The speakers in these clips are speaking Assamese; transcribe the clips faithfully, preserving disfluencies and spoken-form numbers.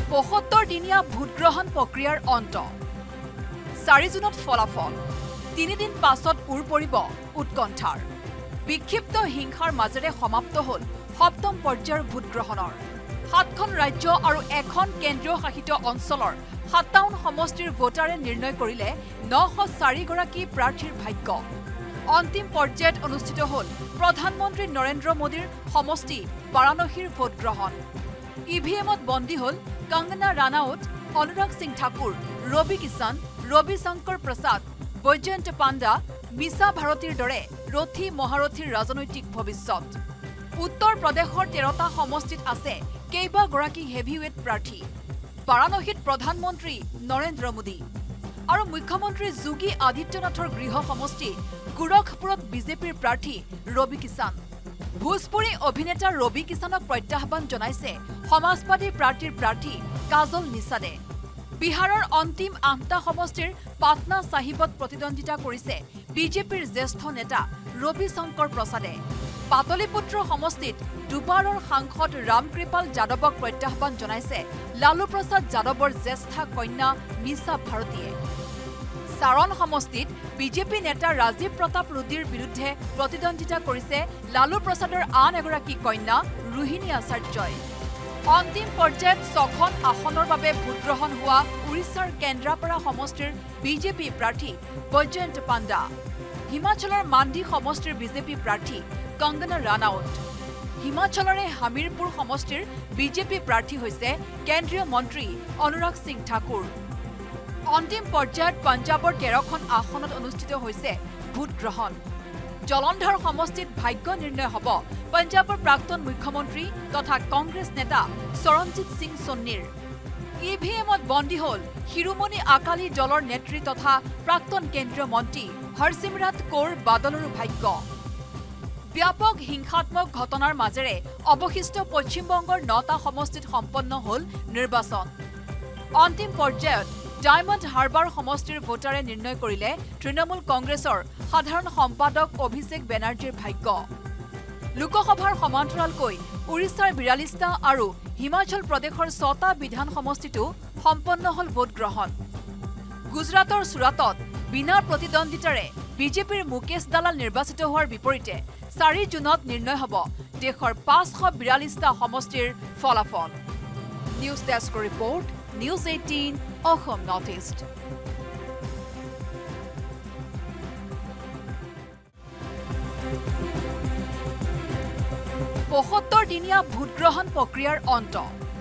পঁয়সত্তৰ দিনীয়া ভোটগ্ৰহণ প্ৰক্ৰিয়াৰ অন্ত চাৰি জুনত ফলাফল তিনিদিন পাছত উৰ পৰিব উৎকণ্ঠাৰ বিক্ষিপ্ত হিংসাৰ মাজেৰে সমাপ্ত হ'ল সপ্তম পৰ্যায়ৰ ভোটগ্ৰহণৰ সাতখন ৰাজ্য আৰু এখন কেন্দ্ৰীয় শাসিত অঞ্চলৰ সাতাৱন্ন সমষ্টিৰ ভোটাৰে নিৰ্ণয় কৰিলে নশ চাৰি গৰাকী প্ৰাৰ্থীৰ ভাগ্য অন্তিম পৰ্যায়ত অনুষ্ঠিত হ'ল প্ৰধানমন্ত্ৰী নৰেন্দ্ৰ মোদীৰ সমষ্টি বাৰাণসীৰ ভোটগ্ৰহণ ইভিএমত বন্দী হ'ল কংগনা ৰানাউত অনুৰাগ সিং ঠাকুৰ ৰবি কিষাণ ৰবি শংকৰ প্ৰসাদ বৈজয়ন্ত পাণ্ডা মিছা ভাৰতীৰ দৰে ৰথী মহাৰথীৰ ৰাজনৈতিক ভৱিষ্যত উত্তৰ প্ৰদেশৰ তেৰটা সমষ্টিত আছে কেইবাগৰাকী হেভিৱেট প্ৰাৰ্থী বাৰাণসীত প্ৰধানমন্ত্ৰী নৰেন্দ্ৰ মোদী আৰু মুখ্যমন্ত্ৰী যোগী আদিত্যনাথৰ গৃহ সমষ্টি গোৰখপুৰত বিজেপিৰ প্ৰাৰ্থী ৰবি কিষাণ ভোজপুৰী অভিনেতা ৰবি কিষাণক প্ৰত্যাহ্বান জনাইছে সমাজবাদী প্ৰাৰ্থীৰ প্ৰাৰ্থী কাজল নিষাদে বিহাৰৰ অন্তিম আঠটা সমষ্টিৰ পাটনা চাহিবত প্ৰতিদ্বন্দ্বিতা কৰিছে বিজেপিৰ জ্যেষ্ঠ নেতা ৰবি শংকৰ প্ৰসাদে পাতলিপুত্ৰ সমষ্টিত দুবাৰৰ সাংসদ ৰামকৃপাল যাদৱক প্ৰত্যাহ্বান জনাইছে লালু প্ৰসাদ যাদৱৰ জ্যেষ্ঠা কন্যা মিছা ভাৰতীয়ে সাৰণ সমষ্টিত বিজেপি নেতা ৰাজীৱ প্ৰতাপ ৰুডীৰ বিৰুদ্ধে প্ৰতিদ্বন্দ্বিতা কৰিছে লালু প্ৰসাদৰ আন এগৰাকী কন্যা ৰোহিণী আচাৰ্যই অন্তিম পৰ্যায়ত ছখন আসনৰ বাবে ভোটগ্ৰহণ হোৱা উৰিষ্যাৰ কেন্দ্ৰাপাৰা সমষ্টিৰ বিজেপি প্ৰাৰ্থী বৈজয়ন্ত পাণ্ডা হিমাচলৰ মাণ্ডি সমষ্টিৰ বিজেপি প্ৰাৰ্থী কংগনা ৰানাউত হিমাচলৰে হামিৰপুৰ সমষ্টিৰ বিজেপি প্ৰাৰ্থী হৈছে কেন্দ্ৰীয় মন্ত্ৰী অনুৰাগ সিং ঠাকুৰ অন্তিম পৰ্যায়ত পঞ্জাবৰ তেৰখন আসনত অনুষ্ঠিত হৈছে ভোটগ্ৰহণ জলন্ধৰ সমষ্টিত ভাগ্য নিৰ্ণয় হ'ব পঞ্জাবৰ প্ৰাক্তন মুখ্যমন্ত্ৰী তথা কংগ্ৰেছ নেতা চৰণজিৎ সিং চন্নীৰ ইভিএমত বন্দী হ'ল শিৰোমণি আকালী দলৰ নেত্ৰী তথা প্ৰাক্তন কেন্দ্ৰীয় মন্ত্ৰী হৰচিমৰাট কৌৰ বাদলৰো ভাগ্য ব্যাপক হিংসাত্মক ঘটনাৰ মাজেৰে অৱশিষ্ট পশ্চিমবংগৰ নটা সমষ্টিত সম্পন্ন হ'ল নিৰ্বাচন অন্তিম পৰ্যায়ত ডায়মণ্ড হাৰ্বাৰ সমষ্টিৰ ভোটাৰে নিৰ্ণয় কৰিলে তৃণমূল কংগ্ৰেছৰ সাধাৰণ সম্পাদক অভিষেক বেনাৰ্জীৰ ভাগ্য লোকসভাৰ সমান্তৰালকৈ উৰিষ্যাৰ বিৰাল্লিছটা আৰু হিমাচল প্ৰদেশৰ ছটা বিধান সমষ্টিতো সম্পন্ন হ'ল ভোটগ্ৰহণ গুজৰাটৰ চুৰাটত বিনা প্ৰতিদ্বন্দ্বিতাৰে বিজেপিৰ মুকেশ দালাল নিৰ্বাচিত হোৱাৰ বিপৰীতে চাৰি জুনত নিৰ্ণয় হ'ব দেশৰ পাঁচশ বিৰাল্লিছটা সমষ্টিৰ ফলাফল news desk report news eighteen Assam north east পঁয়সত্তৰ দিনীয়া ভোটগ্ৰহণ প্ৰক্ৰিয়াৰ অন্ত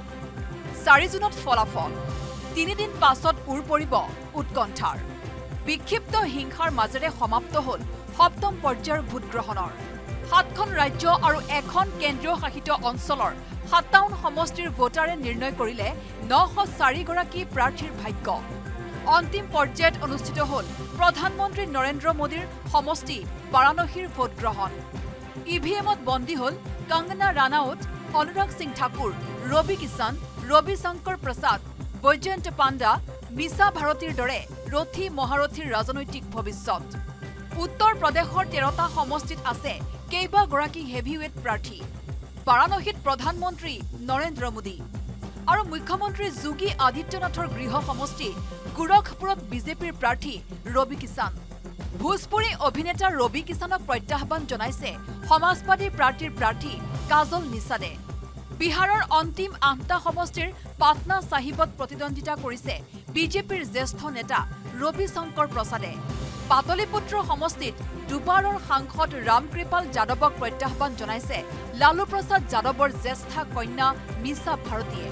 চাৰি জুনত ফলাফল তিনিদিন পাছত উৰ পৰিব উৎকণ্ঠাৰ বিক্ষিপ্ত হিংসাৰ মাজেৰে সমাপ্ত হ'ল সপ্তম পৰ্যায়ৰ ভোটগ্ৰহণৰ সাতখন ৰাজ্য আৰু এখন কেন্দ্ৰীয় শাসিত অঞ্চলৰ সাতাৱন্ন সমষ্টিৰ ভোটাৰে নিৰ্ণয় কৰিলে নশ চাৰি গৰাকী প্ৰাৰ্থীৰ ভাগ্য অন্তিম পৰ্যায়ত অনুষ্ঠিত হ'ল প্ৰধানমন্ত্ৰী নৰেন্দ্ৰ মোদীৰ সমষ্টি বাৰাণসীৰ ভোটগ্ৰহণ ইভিএমত বন্দী হ'ল কংগনা ৰানাউত অনুৰাগ সিং ঠাকুৰ ৰবি কিষাণ ৰবি শংকৰ প্ৰসাদ বৈজয়ন্ত পাণ্ডা মিছা ভাৰতীৰ দৰে ৰথী মহাৰথীৰ ৰাজনৈতিক ভৱিষ্যত উত্তৰ প্ৰদেশৰ তেৰটা সমষ্টিত আছে কেইবাগৰাকী হেভিৱেট প্ৰাৰ্থী বাৰাণসীত প্ৰধানমন্ত্ৰী নৰেন্দ্ৰ মোদী আৰু মুখ্যমন্ত্ৰী যোগী আদিত্যনাথৰ গৃহ সমষ্টি গোৰখপুৰত বিজেপিৰ প্ৰাৰ্থী ৰবি কিষাণ ভোজপুৰী অভিনেতা ৰবি কিষাণক প্ৰত্যাহ্বান জনাইছে সমাজবাদী প্ৰাৰ্থীৰ প্ৰাৰ্থী কাজল নিষাদে বিহাৰৰ অন্তিম আঠটা সমষ্টিৰ পাটনা চাহিবত প্ৰতিদ্বন্দ্বিতা কৰিছে বিজেপিৰ জ্যেষ্ঠ নেতা ৰবি শংকৰ প্ৰসাদে পাতলিপুত্ৰ সমষ্টিত দুবাৰৰ সাংসদ ৰামকৃপাল যাদৱক প্ৰত্যাহ্বান জনাইছে লালু প্ৰসাদ যাদৱৰ জ্যেষ্ঠা কন্যা মিছা ভাৰতীয়ে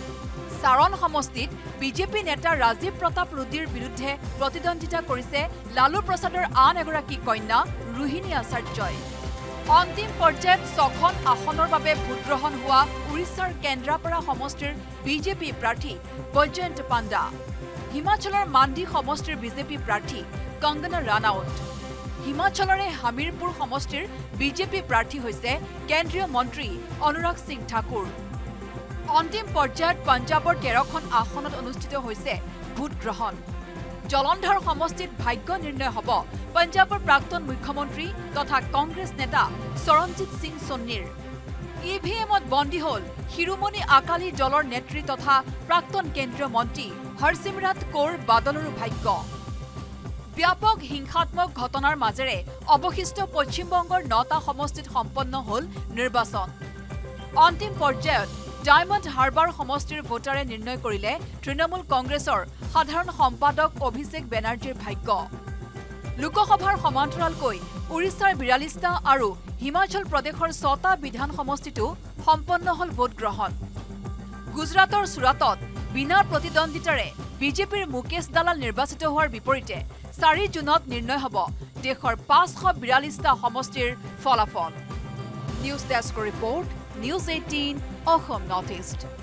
সাৰণ সমষ্টিত বিজেপি নেতা ৰাজীৱ প্ৰতাপ ৰুডীৰ বিৰুদ্ধে প্ৰতিদ্বন্দ্বিতা কৰিছে লালু প্ৰসাদৰ আন এগৰাকী কন্যা ৰোহিণী আচাৰ্যই অন্তিম পৰ্যায়ত ছখন আসনৰ বাবে ভোটগ্ৰহণ হোৱা উৰিষ্যাৰ কেন্দ্ৰাপাৰা সমষ্টিৰ বিজেপি প্ৰাৰ্থী বৈজয়ন্ত পাণ্ডা হিমাচলৰ মাণ্ডি সমষ্টিৰ বিজেপি প্ৰাৰ্থী কংগনা ৰানাউত হিমাচলৰে হামিৰপুৰ সমষ্টিৰ বিজেপি প্ৰাৰ্থী হৈছে কেন্দ্ৰীয় মন্ত্ৰী অনুৰাগ সিং ঠাকুৰ অন্তিম পৰ্যায়ত পঞ্জাবৰ তেৰখন আসনত অনুষ্ঠিত হৈছে ভোটগ্ৰহণ জলন্ধৰ সমষ্টিত ভাগ্য নিৰ্ণয় হ'ব পঞ্জাবৰ প্ৰাক্তন মুখ্যমন্ত্ৰী তথা কংগ্ৰেছ নেতা চৰণজিৎ সিং চন্নীৰ ইভিএমত বন্দী হল শিৰোমণি আকালী দলৰ নেত্ৰী তথা প্ৰাক্তন কেন্দ্ৰীয় মন্ত্ৰী হৰচিমৰাট কৌৰ বাদলৰো ভাগ্য ব্যাপক হিংসাত্মক ঘটনাৰ মাজেৰে অৱশিষ্ট পশ্চিমবংগৰ নটা সমষ্টিত সম্পন্ন হল নিৰ্বাচন অন্তিম পৰ্যায়ত ডায়মণ্ড হাৰ্বাৰ সমষ্টিৰ ভোটাৰে নিৰ্ণয় কৰিলে তৃণমূল কংগ্ৰেছৰ সাধাৰণ সম্পাদক অভিষেক বেনাৰ্জীৰ ভাগ্য লোকসভাৰ সমান্তৰালকৈ উৰিষ্যাৰ বিৰাল্লিছটা আৰু হিমাচল প্ৰদেশৰ ছটা বিধান সমষ্টিতো সম্পন্ন হল ভোট গ্ৰহণ গুজৰাটৰ সুৰাটত বিনা প্ৰতিদ্বন্দ্বিতাৰে বিজেপিৰ মুকেশ দালাল নিৰ্বাচিত হোৱাৰ বিপৰীতে চাৰি জুনত নিৰ্ণয় হ'ব দেশৰ পাঁচশ বিৰাল্লিছটা সমষ্টিৰ ফলাফল news desk report news eighteen Assam north east